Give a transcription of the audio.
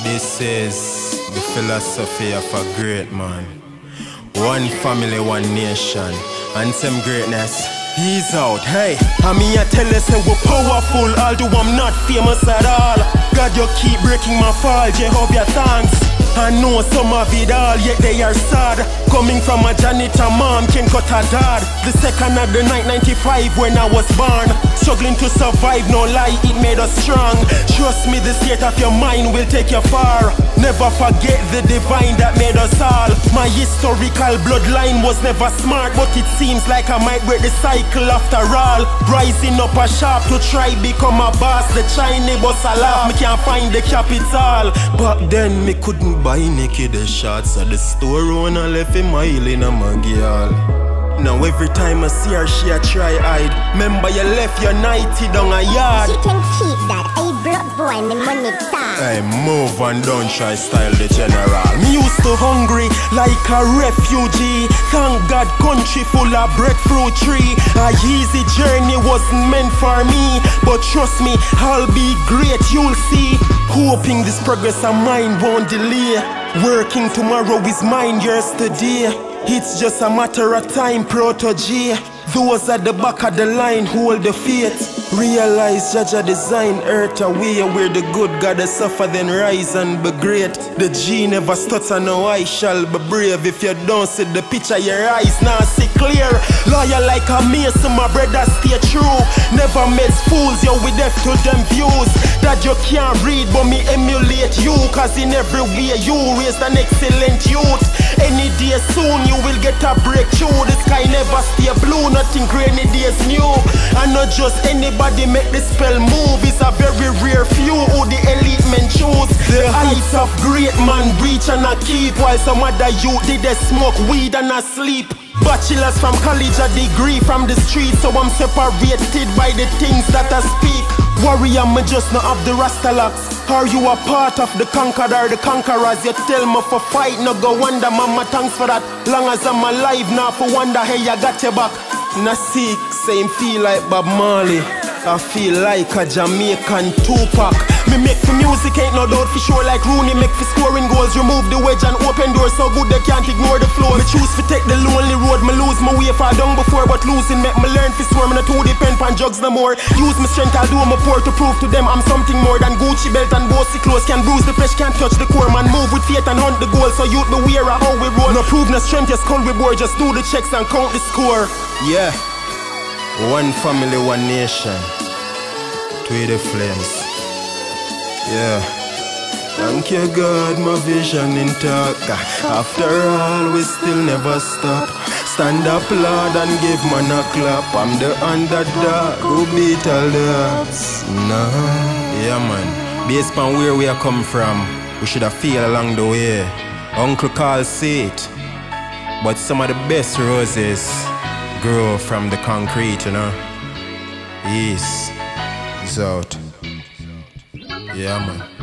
This is the philosophy of a great man. One family, one nation, and some greatness. He's out, hey. I mean, I tell us we're powerful, although I'm not famous at all. God, you keep breaking my fall, Jehovah Thanks. I know some of it all, yet they are sad. Coming from a Janitor Mom, can cut a dad. The second of the night, 95, when I was born. Struggling to survive, no lie, it made us strong. Trust me, the state of your mind will take you far. Never forget the divine that made us all. My historical bloodline was never smart, but it seems like I might break the cycle after all. Rising up a shop to try become a boss. The chiney boss a laugh, me can't find the capital. Back then, me couldn't buy Nicki the shots at the store owner left a mile in a magial. Now every time I see her, she a try hide. Memba, you left your nighty down a yard. She can keep that, hey blood boy, me money time. Hey, move and don't try style the general. Me used to hungry like a refugee. Thank God country full of breadfruit tree. A easy journey wasn't meant for me, but trust me, I'll be great, you'll see. Hoping this progress of mine won't delay. Working tomorrow is mine yesterday. It's just a matter of time, protege. Those at the back of the line hold the faith. Realize Jaja design earth away where the good gotta suffer then rise and be great. The G never stutter, no I shall be brave. If you don't see the picture, your eyes now see clear. Loyal like a mason, my brother stay true. Never met fools, yo we deaf to them views. That you can't read but me emulate you. Cause in every way you raised an excellent youth. Any day soon you will get a breakthrough. The sky never stay blue, nothing rainy days new. And not just anybody make the spell move. It's a very rare few who the elite men choose. The heights of great man reach and I keep, while some other youth did they smoke weed and I sleep. Bachelors from college, a degree from the street, so I'm separated by the things that I speak. Warrior, me just not have the rasta locks. Are you a part of the conquered or the conquerors? You tell me for fight, no go wonder, mama thanks for that. Long as I'm alive now for wonder, hey I got your back. Nah sick, same feel like Bob Marley. I feel like a Jamaican Tupac. Me make for music, ain't no doubt for sure. Like Rooney make for scoring goals. Remove the wedge and open doors so good they can't ignore the flow. Me choose to take the lonely road. Me lose my way far down before, but losing make me learn for swear. Me not too depend on drugs no more. Use my strength, I'll do my pour to prove to them I'm something more than Gucci belt and bossy clothes. Can bruise the flesh, can't touch the core. Man move with faith and hunt the goal. So youth beware of how we roll. No prove no strength, your skull we bore. Just do the checks and count the score. Yeah, one family, one nation. To the flames. Yeah. Thank you God, my vision intact. After all, we still never stop. Stand up Lord and give man a clap. I'm the underdog who beat all the odds. Nah. Yeah man, based on where we are come from, we should have feel along the way. Uncle Carl said it, but some of the best roses grow from the concrete, you know. East is out. Yeah man.